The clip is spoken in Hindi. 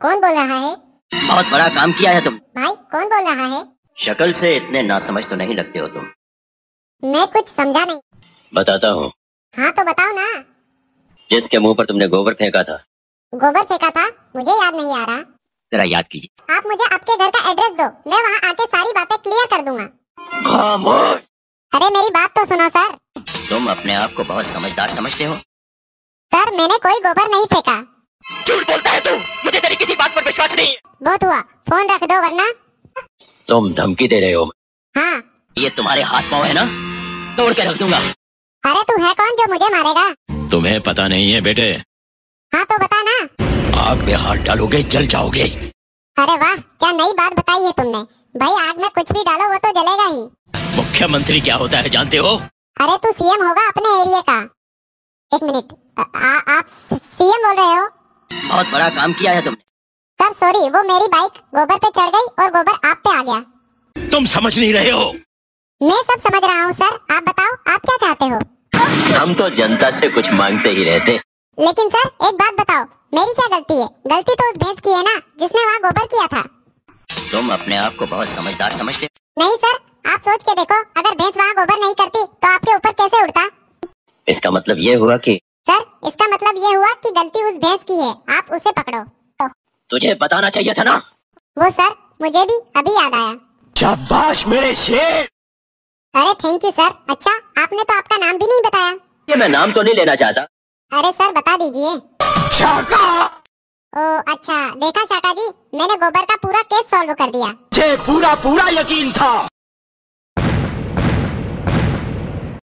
कौन बोल रहा है? बहुत बड़ा काम किया है तुम। भाई कौन बोल रहा है? शक्ल से इतने नासमझ तो नहीं लगते हो तुम। मैं कुछ समझा नहीं। बताता हूँ। हाँ तो बताओ ना। जिसके मुंह पर तुमने गोबर फेंका था। गोबर फेंका था? मुझे याद नहीं आ रहा। जरा याद कीजिए। आप मुझे आपके घर का एड्रेस दो, मैं वहाँ आके सारी बातें क्लियर कर दूंगा। खामोश। अरे मेरी बात तो सुनो सर। तुम अपने आप को बहुत समझदार समझते हो। सर मैंने कोई गोबर नहीं फेंका। झूठ बोलता है तू। मुझे तेरी किसी बात पर विश्वास नहीं है। बहुत हुआ, फोन रख दो वरना। तुम धमकी दे रहे हो? हाँ। ये तुम्हारे हाथ पाँव है ना, तोड़ के रख दूंगा। अरे तू है कौन जो मुझे मारेगा? तुम्हें पता नहीं है बेटे। हाँ तो बता ना। आग में हाथ डालोगे जल जाओगे। अरे वाह, क्या नई बात बताई है तुमने। भाई आग में कुछ भी डालो वो तो जलेगा ही। मुख्यमंत्री क्या होता है जानते हो? अरे तू सीएम होगा अपने एरिया का। एक मिनट, आप सीएम बोल रहे हो? बहुत बड़ा काम किया है तुमने। सर सॉरी, वो मेरी बाइक गोबर पे चढ़ गई और गोबर आप पे आ गया। तुम समझ नहीं रहे हो। मैं सब समझ रहा हूँ सर, आप बताओ आप क्या चाहते हो? हम तो जनता से कुछ मांगते ही रहते। लेकिन सर एक बात बताओ, मेरी क्या गलती है? गलती तो उस भैंस की है ना जिसने वहाँ गोबर किया था। तुम अपने आप को बहुत समझदार समझते हो। नहीं सर, आप सोच के देखो, अगर भैंस वहाँ गोबर नहीं करती तो आपके ऊपर कैसे उड़ता? इसका मतलब ये हुआ कि सर इसका मतलब ये हुआ कि गलती उस भैंस की है, आप उसे पकड़ो। तुझे बताना चाहिए था ना। वो सर मुझे भी अभी याद आया। शाबाश मेरे शेर। अरे थैंक यू सर। अच्छा आपने तो आपका नाम भी नहीं बताया। ये मैं नाम तो नहीं लेना चाहता। अरे सर बता दीजिए। शाका। ओ अच्छा, देखा शाका जी, मैंने गोबर का पूरा केस सॉल्व कर दिया। मुझे पूरा यकीन था।